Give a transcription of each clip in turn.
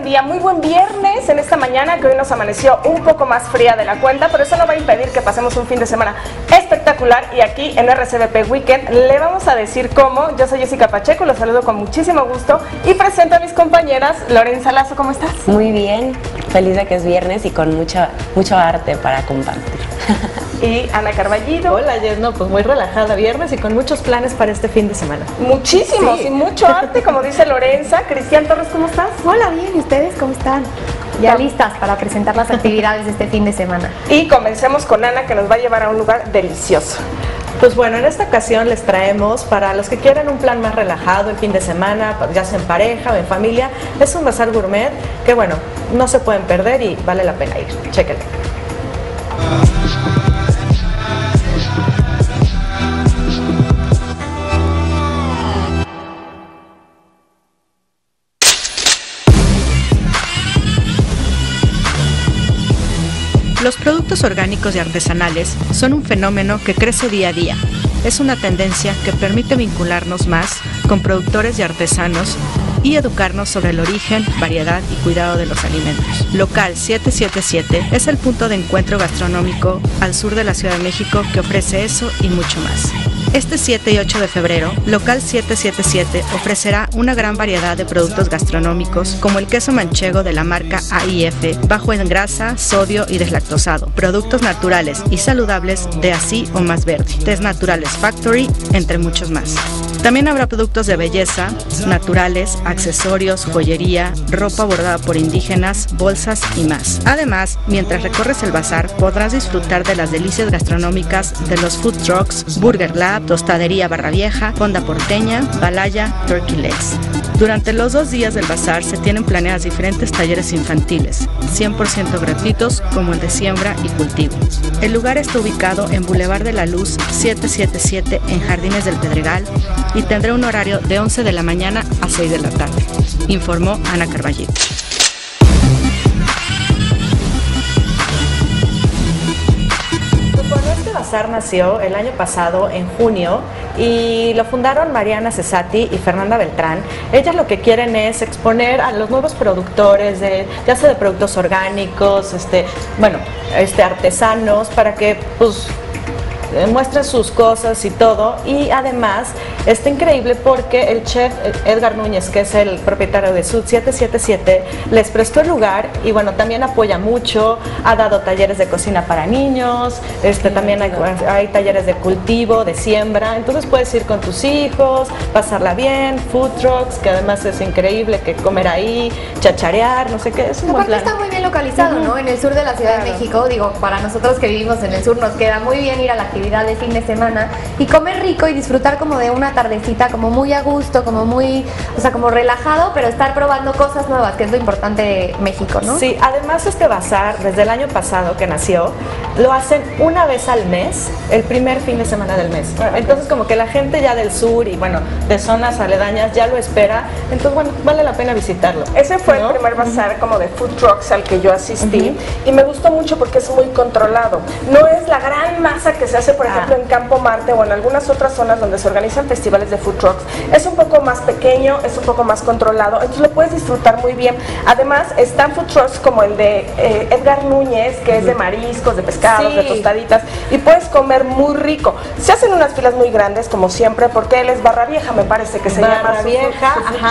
día, muy buen viernes en esta mañana que hoy nos amaneció un poco más fría de la cuenta, pero eso no va a impedir que pasemos un fin de semana espectacular y aquí en RCBP Weekend le vamos a decir cómo. Yo soy Jessica Pacheco, los saludo con muchísimo gusto y presento a mis compañeras. Lorenza Lazo, ¿cómo estás? Muy bien, feliz de que es viernes y con mucho arte para compartir. Y Ana Carballido. Hola, Jess, no, pues muy relajada viernes y con muchos planes para este fin de semana. Muchísimos y mucho arte, como dice Lorenza. Cristian Torres, ¿cómo estás? Hola, bien, ¿y ustedes cómo están? Ya listas para presentar las actividades de este fin de semana. Y comencemos con Ana, que nos va a llevar a un lugar delicioso. Pues bueno, en esta ocasión les traemos, para los que quieran un plan más relajado el fin de semana, ya sea en pareja o en familia, es un bazar gourmet que bueno, no se pueden perder y vale la pena ir. Chéquenlo. Los productos orgánicos y artesanales son un fenómeno que crece día a día. Es una tendencia que permite vincularnos más con productores y artesanos y educarnos sobre el origen, variedad y cuidado de los alimentos. Local 777 es el punto de encuentro gastronómico al sur de la Ciudad de México que ofrece eso y mucho más. Este 7 y 8 de febrero, Local 777 ofrecerá una gran variedad de productos gastronómicos como el queso manchego de la marca AIF, bajo en grasa, sodio y deslactosado, productos naturales y saludables de Así o Más Verde, Test Naturales Factory, entre muchos más. También habrá productos de belleza, naturales, accesorios, joyería, ropa bordada por indígenas, bolsas y más. Además, mientras recorres el bazar, podrás disfrutar de las delicias gastronómicas de los food trucks, Burger Lab, Tostadería Barra Vieja, Fonda Porteña, Balaya, Turkey Legs. Durante los 2 días del bazar se tienen planeadas diferentes talleres infantiles, 100% gratuitos como el de siembra y cultivo. El lugar está ubicado en Boulevard de la Luz 777 en Jardines del Pedregal y tendrá un horario de 11 de la mañana a 6 de la tarde, informó Ana Carballido. Este bazar nació el año pasado, en junio, y lo fundaron Mariana Cesati y Fernanda Beltrán. Ellas lo que quieren es exponer a los nuevos productores, ya sea de productos orgánicos, artesanos, para que pues muestren sus cosas y todo. Y además está increíble porque el chef Edgar Núñez, que es el propietario de Sud 777, les prestó el lugar y bueno, también apoya mucho, ha dado talleres de cocina para niños, también hay talleres de cultivo, de siembra, entonces puedes ir con tus hijos, pasarla bien, food trucks, que además es increíble que comer ahí, chacharear, no sé qué, es un buen plan. Está muy bien localizado, ¿no? En el sur de la Ciudad de México, digo, para nosotros que vivimos en el sur nos queda muy bien ir a la actividad de fin de semana y comer rico y disfrutar como de una tardecita como muy a gusto, como muy, o sea, como relajado, pero estar probando cosas nuevas, que es lo importante de México, ¿no? Sí, además este bazar, desde el año pasado que nació, lo hacen una vez al mes, el primer fin de semana del mes. Entonces como que la gente ya del sur y bueno, de zonas aledañas ya lo espera, entonces bueno, vale la pena visitarlo. Ese fue el primer bazar como de food trucks al que yo asistí y me gustó mucho porque es muy controlado. No es la gran masa que se hace, por ejemplo, en Campo Marte o en algunas otras zonas donde se organizan festivales de food trucks. Es un poco más pequeño, es un poco más controlado, entonces lo puedes disfrutar muy bien. Además, están food trucks como el de Edgar Núñez, que es de mariscos, de pescados, de tostaditas, y puedes comer muy rico. Se hacen unas filas muy grandes, como siempre, porque él es Barra Vieja, me parece que se llama. Barra Vieja,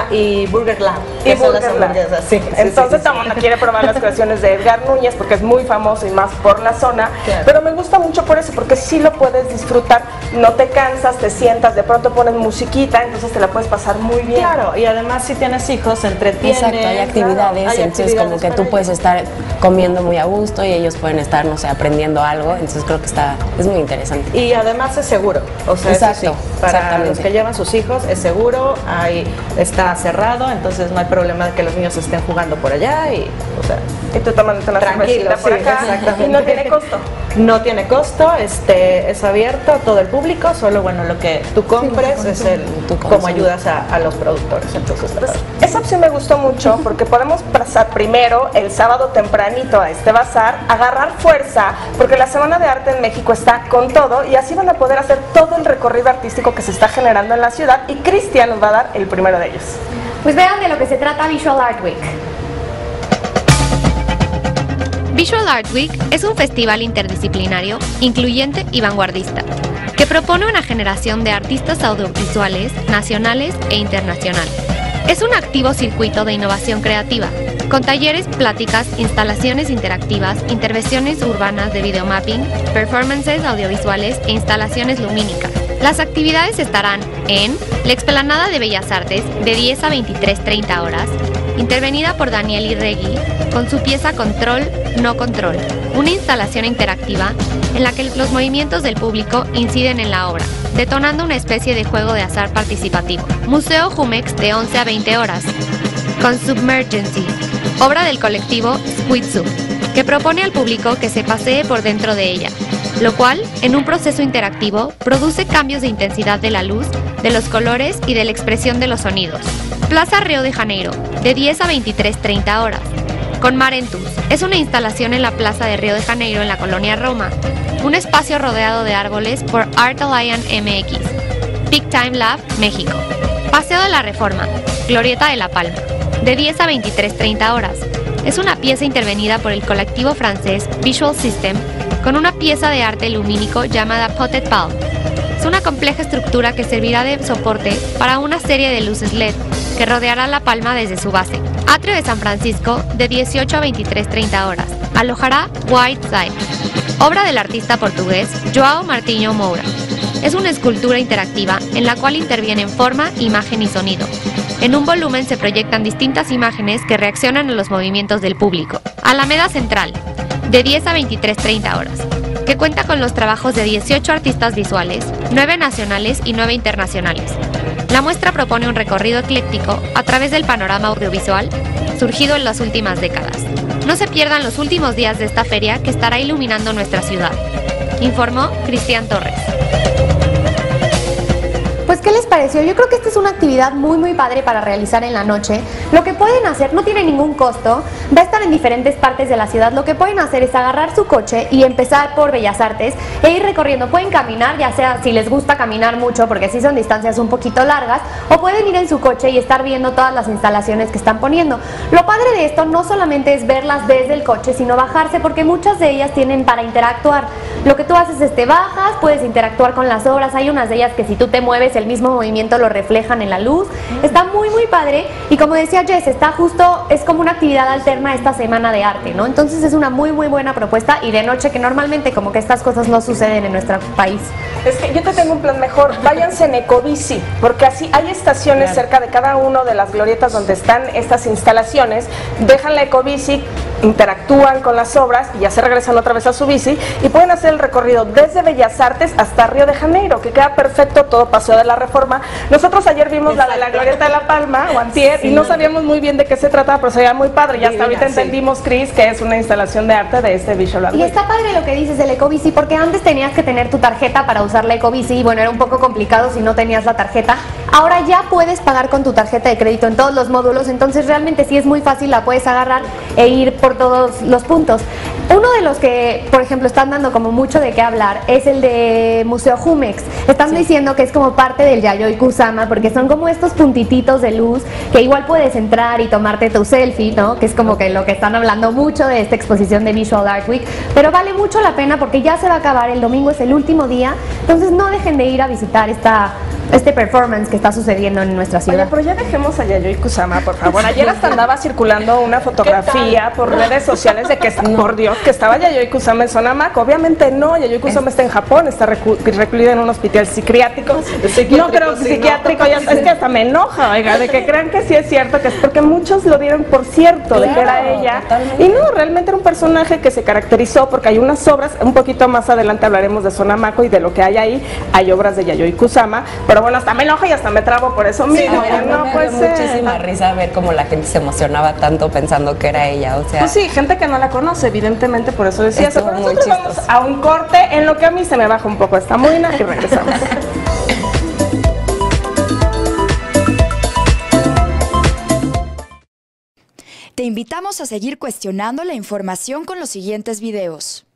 y Burger Lab. Y Burger Lab. Entonces, todo el mundo quiere probar las creaciones de Edgar Núñez, porque es muy famoso y más por la zona, pero me gusta mucho por eso, porque sí lo puedes disfrutar, no te cansas, te sientas, de pronto pones musiquita, entonces te la puedes pasar muy bien. Claro, y además si tienes hijos, se entretienen. Exacto, hay actividades, entonces como que tú puedes estar comiendo muy a gusto y ellos pueden estar, no sé, aprendiendo algo, entonces creo que es muy interesante. Y además es seguro, o sea, exacto, para los que llevan sus hijos es seguro, ahí está cerrado, entonces no hay problema de que los niños estén jugando por allá y, o sea, y tú tomándote una cervecita por acá, y no tiene costo. No tiene costo, es abierto a todo el público, solo bueno, lo que tú compres es cómo ayudas a los productores. Entonces, esa opción me gustó mucho porque podemos pasar primero el sábado tempranito a este bazar, agarrar fuerza, porque la Semana de Arte en México está con todo y así van a poder hacer todo el recorrido artístico que se está generando en la ciudad y Cristian nos va a dar el primero de ellos. Pues vean de lo que se trata Visual Art Week. Visual Art Week es un festival interdisciplinario, incluyente y vanguardista, que propone una generación de artistas audiovisuales nacionales e internacionales. Es un activo circuito de innovación creativa, con talleres, pláticas, instalaciones interactivas, intervenciones urbanas de videomapping, performances audiovisuales e instalaciones lumínicas. Las actividades estarán en la Explanada de Bellas Artes de 10 a 23:30 horas, intervenida por Daniel Irregui con su pieza Control, no Control, una instalación interactiva en la que los movimientos del público inciden en la obra, detonando una especie de juego de azar participativo. Museo Jumex de 11 a 20 horas, con Submergency, obra del colectivo Squid Soup, que propone al público que se pasee por dentro de ella, lo cual, en un proceso interactivo, produce cambios de intensidad de la luz, de los colores y de la expresión de los sonidos. Plaza Río de Janeiro, de 10 a 23:30 horas, con Marentus. Es una instalación en la Plaza de Río de Janeiro, en la colonia Roma, un espacio rodeado de árboles por Art Alliance MX. Peak Time Lab, México. Paseo de la Reforma, Glorieta de la Palma, de 10 a 23:30 horas. Es una pieza intervenida por el colectivo francés Visual System con una pieza de arte lumínico llamada Potted Palm. Es una compleja estructura que servirá de soporte para una serie de luces LED que rodeará la palma desde su base. Atrio de San Francisco, de 18 a 23:30 horas. Alojará White Side, obra del artista portugués João Martinho Moura. Es una escultura interactiva en la cual intervienen forma, imagen y sonido. En un volumen se proyectan distintas imágenes que reaccionan a los movimientos del público. Alameda Central, de 10 a 23:30 horas, que cuenta con los trabajos de 18 artistas visuales, 9 nacionales y 9 internacionales. La muestra propone un recorrido ecléctico a través del panorama audiovisual surgido en las últimas décadas. No se pierdan los últimos días de esta feria que estará iluminando nuestra ciudad. Informó Cristian Torres. Pues, ¿qué les pareció? Yo creo que esta es una actividad muy padre para realizar en la noche. Lo que pueden hacer, no tiene ningún costo, va a estar en diferentes partes de la ciudad. Lo que pueden hacer es agarrar su coche y empezar por Bellas Artes e ir recorriendo. Pueden caminar, ya sea si les gusta caminar mucho, porque sí son distancias un poquito largas, o pueden ir en su coche y estar viendo todas las instalaciones que están poniendo. Lo padre de esto no solamente es verlas desde el coche, sino bajarse, porque muchas de ellas tienen para interactuar. Lo que tú haces es te bajas, puedes interactuar con las obras. Hay unas de ellas que si tú te mueves, el mismo movimiento lo reflejan en la luz. Está muy padre, y como decía Jess, está justo, es como una actividad alterna a esta semana de arte, ¿no? Entonces es una muy buena propuesta, y de noche, que normalmente como que estas cosas no suceden en nuestro país. Es que yo te tengo un plan mejor, váyanse en Ecobici, porque así hay estaciones cerca de cada una de las glorietas donde están estas instalaciones. Dejan la Ecobici, interactúan con las obras y ya se regresan otra vez a su bici, y pueden hacer el recorrido desde Bellas Artes hasta Río de Janeiro, que queda perfecto, todo Paseo de la Reforma. Nosotros ayer vimos la de la Glorieta de la Palma, o antier, y no sabíamos muy bien de qué se trataba, pero se veía muy padre, y hasta ahorita entendimos, Cris, que es una instalación de arte de este Visual Art. Y está padre lo que dices del Ecobici, porque antes tenías que tener tu tarjeta para usar la Ecobici, y bueno, era un poco complicado si no tenías la tarjeta. Ahora ya puedes pagar con tu tarjeta de crédito en todos los módulos, entonces realmente sí es muy fácil, la puedes agarrar e ir por todos los puntos. Uno de los que, por ejemplo, están dando como mucho de qué hablar es el de Museo Jumex. Están diciendo que es como parte del Yayoi Kusama, porque son como estos puntititos de luz que igual puedes entrar y tomarte tu selfie, ¿no? Que es como que lo que están hablando mucho de esta exposición de Visual Art Week, pero vale mucho la pena porque ya se va a acabar, el domingo es el último día, entonces no dejen de ir a visitar este performance que está sucediendo en nuestra ciudad. Oye, pero ya dejemos a Yayoi Kusama, por favor. Ayer hasta andaba circulando una fotografía por redes sociales de que, por Dios, que estaba Yayoi Kusama en Sonamaco. Obviamente no, Yayoi Kusama está en Japón, está recluida en un hospital psiquiátrico. No, pero psiquiátrico, ya, es que hasta me enoja, oiga, de que crean que sí es cierto, que es porque muchos lo dieron por cierto, de que era ella. Totalmente. Y no, realmente era un personaje que se caracterizó porque hay unas obras, un poquito más adelante hablaremos de Sonamaco y de lo que hay ahí, hay obras de Yayoi Kusama, pero bueno, hasta me enoja y hasta me trabo por eso mismo. Sí, no puede ser. Muchísima risa ver cómo la gente se emocionaba tanto pensando que era ella, o sea. Pues sí, gente que no la conoce, evidentemente, por eso decía eso. Muy chistoso. Vamos a un corte en lo que a mí se me baja un poco esta muina y regresamos. Te invitamos a seguir cuestionando la información con los siguientes videos.